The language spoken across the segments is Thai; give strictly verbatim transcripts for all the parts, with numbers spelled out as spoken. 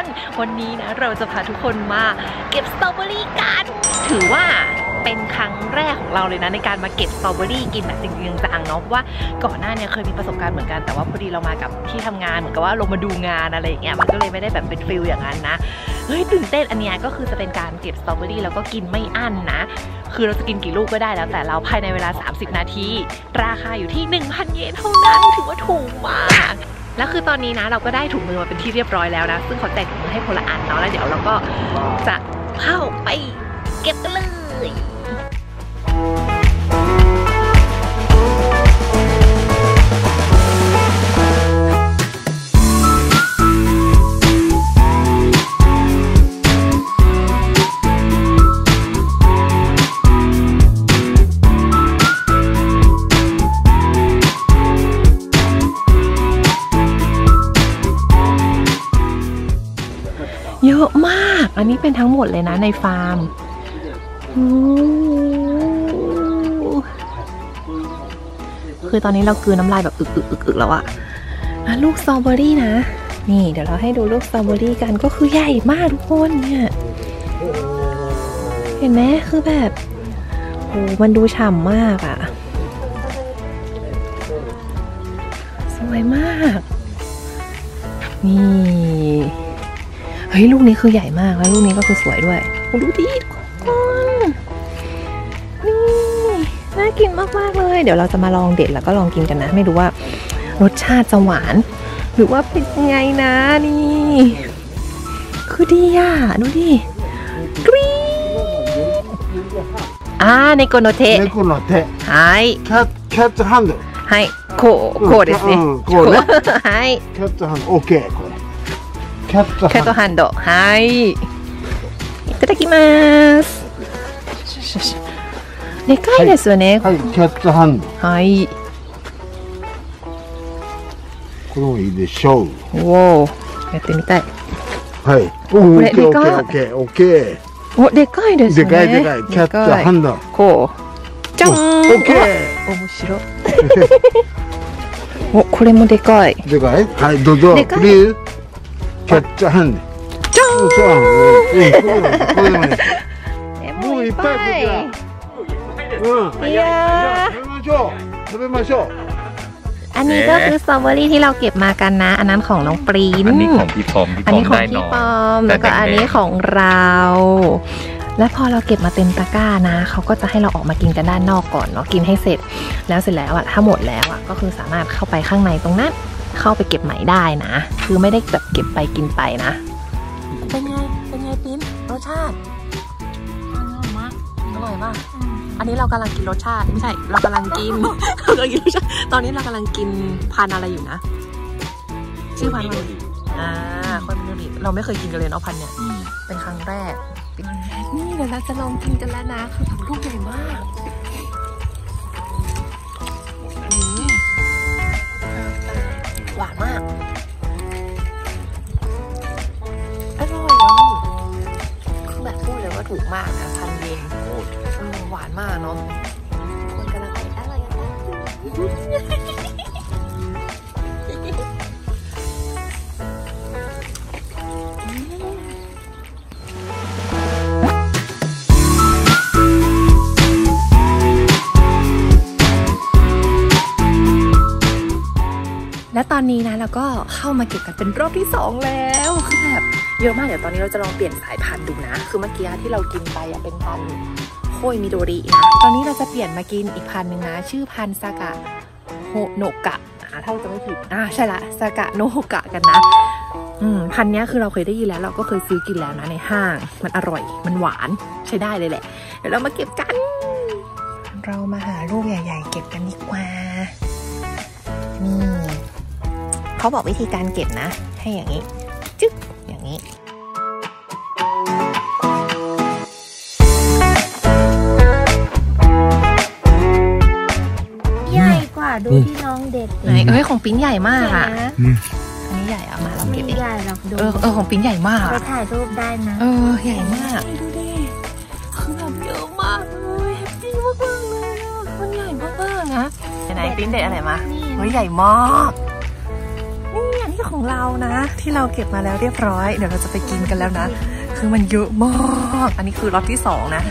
วันนี้นะเราจะพาทุกคนมาเก็บสตรอเบอรี่กันถือว่าเป็นครั้งแรกของเราเลยนะในการมาเก็บสตรอเบอรี่กินแบบจริงๆจังเนาะเพราะว่าก่อนหน้านี้เคยมีประสบการณ์เหมือนกันแต่ว่าพอดีเรามากับที่ทำงานเหมือนกับว่าลงมาดูงานอะไรอย่างเงี้ยมันก็เลยไม่ได้แบบเป็นฟิลอย่างนั้นนะเฮ้ยตื่นเต้นอันนี้ก็คือจะเป็นการเก็บสตรอเบอรี่แล้วก็กินไม่อั้นนะคือเราจะกินกี่ลูกก็ได้แล้วแต่เราภายในเวลาสามสิบนาทีราคาอยู่ที่ หนึ่งพัน เยนเท่านั้นถือว่าถูกมากแล้วคือตอนนี้นะเราก็ได้ถุงมือมาเป็นที่เรียบร้อยแล้วนะซึ่งเขาแจกถุงมือให้คนละอันเนาะแล้วเดี๋ยวเราก็จะเข้าไปเก็บกันเลยเยอะมากอันนี้เป็นทั้งหมดเลยนะในฟาร์มคือตอนนี้เรากืนน้ำลายแบบอึกๆๆแล้วอะลูกสตรอเบอรี่นะนี่เดี๋ยวเราให้ดูลูกสตรอเบอรี่กันก็คือใหญ่มากทุกคนเนี่ยเห็นไหมคือแบบโอ้มันดูฉ่ำมากอะสวยมากนี่เฮ้ยลูกนี้คือใหญ่มากแล้วลูกนี้ก็คือสวยด้วยดูดิทุกคนนี่น่ากินมากๆเลยเดี๋ยวเราจะมาลองเด็ดแล้วก็ลองกินกันนะไม่รู้ว่ารสชาติจะหวานหรือว่าเป็นยังไงนะนี่คือดีอ่ะดูดิกรี๊ดอ่าในโกโนเทะในโกโนเทะはいキャキャッチハンドはいこうこうですねこうねはいキャッチハンド OK これキャットハンドはいいただきますでかいですよねはいキャットハンドはいこれもいいでしょうおおやってみたいはいおこれでかいオッケーおでかいですねでかいでかいキャットハンドこうじゃんオッケー面白いおこれもでかいでかいはいどうぞプリーズキャッチハンドじゃーんこれもねもういっぱいこちらうんいや食べましょう食べましょうอันนี้ก็คือสตรอเบอรี่ที่เราเก็บมากันนะอันนั้นของน้องปรีนอันนี้ของพี่ปอมอันนี้ของพี่ปอมแล้วก็อันนี้ของเราและพอเราเก็บมาเต็มตะกร้านะเขาก็จะให้เราออกมากินกันด้านนอกก่อนเนาะกินให้เสร็จแล้วเสร็จแล้วอะถ้าหมดแล้วอะก็คือสามารถเข้าไปข้างในตรงนั้นเข้าไปเก็บใหม่ได้นะคือไม่ได้แบบเก็บไปกินไปนะเป็นไงเป็นไงปิ๊นรสชาติอร่อยมากอร่อยมากอันนี้เรากำลังกินรสชาติไม่ใช่เรากำลังกินเรากำลังกินรสชาติตอนนี้เรากำลังกินพันอะไรอยู่นะชื่อพันอะไรอ่าคนมิโนริเราไม่เคยกินกันเลยเนาะพันเนี่ยเป็นครั้งแรกนี่เดี๋ยวเราจะลองกินกันแล้วนะคือแบบลูกใหญ่มากหวานมากอร่อยอ่ะคือแบบพูดเลยว่าถูกมากนะพันเยนหวานมากเนาะคนกำลังไปอะไรกันและตอนนี้นะเราก็เข้ามาเก็บกันเป็นรอบที่สองแล้วคือแบบเยอะมากเดี๋ยวตอนนี้เราจะลองเปลี่ยนสายพันธุ์ดูนะคือเมื่อกี้ที่เรากินไปเป็นพันธุ์โคยมิโดรินะตอนนี้เราจะเปลี่ยนมากินอีกพันธุ์หนึ่งนะชื่อพันธุ์ซากะโฮโนกะอ่าถ้าเราจะไม่ผิดอ่าใช่ละซากะโนโฮกะกันนะอืมพันธุ์นี้คือเราเคยได้ยินแล้วเราก็เคยซื้อกินแล้วนะในห้างมันอร่อยมันหวานใช้ได้เลยแหละเดี๋ยวเรามาเก็บกันเรามาหาลูกใหญ่ๆเก็บกันดีกว่านี่เขาบอกวิธีการเก็บนะให้อย่างนี้จึ๊กอย่างนี้ใหญ่กว่าดูที่น้องเด็ดไหนเอ้ยของปิ๊งใหญ่มากอ่ะอันนี้ใหญ่อะมาเราเก็บเองเออเออของปิ๊งใหญ่มากไปถ่ายรูปได้นะเออใหญ่มากดูดิคือแบบเยอะมากเลยแฮปปี้มากๆเลยมันใหญ่มากๆนะไหนปิ๊งเด็ดอะไรมาเฮ้ยใหญ่มากนี่รี่ของเรานะที่เราเก็บมาแล้วเรียบร้อยเดี๋ยวเราจะไปกินกันแล้วนะคือมันเยอะมากอันนี้คือล็อตที่สองนะ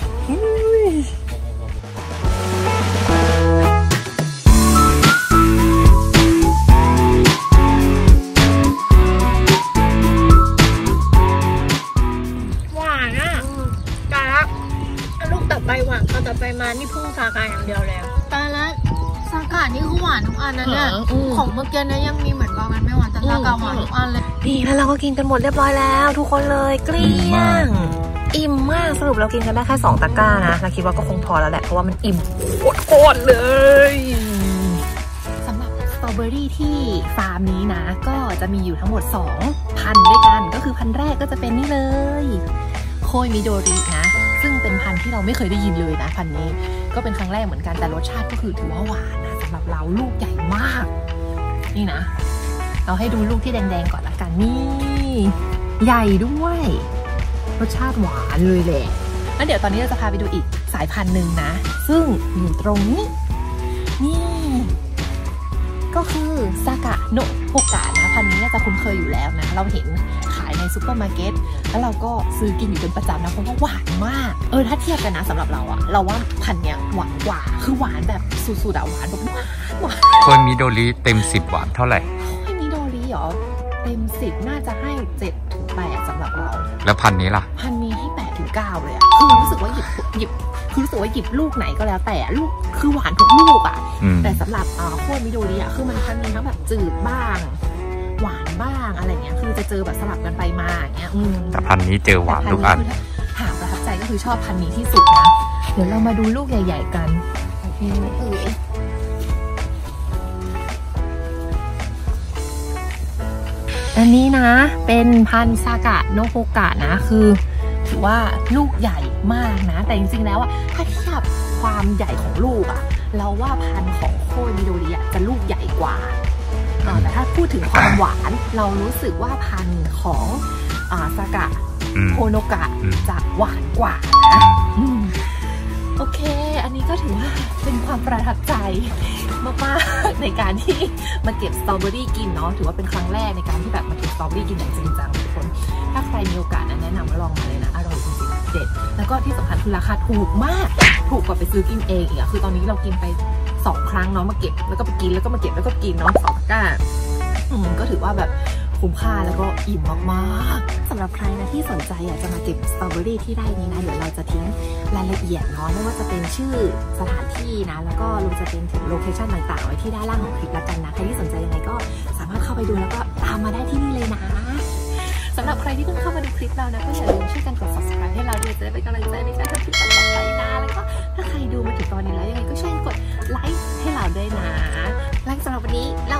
หวานอ่ะตาละลูกต่อไปหวานก็ต่อไปมานี่พุ่งสาการอย่างเดียวแล้วตาละสาการนี่คือหวานทุกอันนะเนี่ยของเมื่อกี้เนี่ยยังมีเหมือนบางอันไม่หวานแต่สาการหวานทุกอันเลยนี่แล้วเราก็กินกันหมดเรียบร้อยแล้วทุกคนเลยเกลี้ยงอิ่มมากสรุปเรากินกันได้แค่สองตะกร้านะเราคิดว่าก็คงพอแล้วแหละเพราะว่ามันอิ่มโคตรเลยสำหรับสตรอเบอรี่ที่ฟาร์มนี้นะก็จะมีอยู่ทั้งหมดสองพันด้วยกันก็คือพันแรกก็จะเป็นนี่เลยโคยมิโดรินะซึ่งเป็นพันที่เราไม่เคยได้ยินเลยนะพันนี้ก็เป็นครั้งแรกเหมือนกันแต่รสชาติก็คือถือว่าหวานนะสำหรับเราลูกใหญ่มากนี่นะเราให้ดูลูกที่แดงๆก่อนละกันนี่ใหญ่ด้วยรสชาติหวานเลยแหละแล้วเดี๋ยวตอนนี้เราจะพาไปดูอีกสายพันธุ์หนึ่งนะซึ่งอยู่ตรงนี้นี่ก็คือซากะโนะโฮกะนะพันธุ์นี้จะคุ้นเคยอยู่แล้วนะเราเห็นขายในซูเปอร์มาร์เก็ตแล้วเราก็ซื้อกินอยู่เป็นประจำนะเพราะว่าหวานมากเออถ้าเทียบกันนะสำหรับเราอะเราว่าพันธุ์เนี้ยหวานกว่าคือหวานแบบสุดๆอะหวานแบบหวานหวานโคยมิโดริเต็มสิบหวานเท่าไหร่โคยมิโดริเหรอเต็มสิบน่าจะให้เจ็ดถึงแปดสำหรับเราแล้วพันนี้ล่ะพันนี้ให้แปดถึงเก้าเลยอะคือรู้สึกว่าหยิบหยิบคือรู้สึกว่าหยิบลูกไหนก็แล้วแต่ลูกคือหวานทุกลูกอะแต่สำหรับอ่าโคยมิโดริอะคือมันมีทั้งแบบจืดบ้างหวานบ้างอะไรเงี้ยคือจะเจอแบบสลับกันไปมาอย่างเงี้ยแต่พันนี้เจอหวานทุกอันถามประทับใจก็คือชอบพันนี้ที่สุดนะเดี๋ยวเรามาดูลูกใหญ่ๆกันโอเคเอออันนี้นะเป็นพันซากะโนะโฮกะนะคือถือว่าลูกใหญ่มากนะแต่จริงๆแล้วอะถ้าเทียบความใหญ่ของลูกอะเราว่าพันของโคยมิโดริอะจะลูกใหญ่กว่าแต่ถ้าพูดถึงความหวานเรารู้สึกว่าพันธุ์ของซากะโฮโนกะจะหวานกว่านะโอเคอันนี้ก็ถือว่าเป็นความประทับใจมากๆในการที่มาเก็บสตรอเบอรี่กินเนาะถือว่าเป็นครั้งแรกในการที่แบบมาเก็บสตรอเบอรี่กินอย่างจริงจังทุกคนถ้าใครมีโอกาสนะแนะนำมาลองมาเลยนะอร่อยจริงๆเด็ดแล้วก็ที่สำคัญคือราคาถูกมากถูกกว่าไปซื้อกินเองอีกอะคือตอนนี้เรากินไปสองครั้งเนาะมาเก็บแล้วก็ไปกินแล้วก็มาเก็บแล้วก็กินเนาะสองตะกร้าอืมก็ถือว่าแบบคุ้มค่าแล้วก็อิ่มมากๆสำหรับใครนะที่สนใจอยากจะมาเก็บสตรอเบอรี่ที่ไร่นี้นะเดี๋ยวเราจะทิ้งรายละเอียดเนาะไม่ว่าจะเป็นชื่อสถานที่นะแล้วก็รวมจะเป็นถึงโลเคชั่นต่างๆไว้ที่ด้านล่างของคลิปแล้วกันนะใครที่สนใจยังไงก็สามารถเข้าไปดูแล้วก็ตามมาได้ที่นี่เลยนะสำหรับใครที่เพิ่งเข้ามาดูคลิปเรานะก็อย่าลืมช่วยกันกด ซับสไครบ์ ให้เราด้วยจะได้เป็นกำลังใจในการทำคลิปต่อไปนะแล้วก็ถ้าใครดูมาถึงตอนนี้แล้วยังไงก็ช่วยกดไลค์ให้เราด้วยนะและสำหรับวันนี้ลา